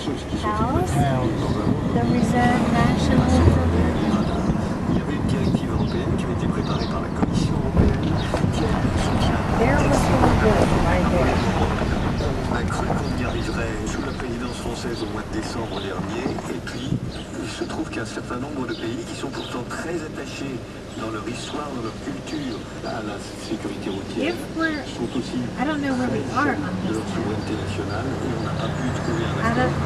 House, the Reserve National Program. Il y avait une directive européenne qui avait été préparée par la Commission européenne qui a eu le soutien. There was the good right there. On a cru qu'on y arriverait sous la présidence française au mois de décembre dernier, et puis il se trouve qu'il y a un certain nombre de pays qui sont pourtant très attachés dans leur histoire, dans leur culture, à la sécurité routière, If we're, sont aussi I don't know where we are on de this leur now. souveraineté nationale, et on n'a pas pu trouver un I accord.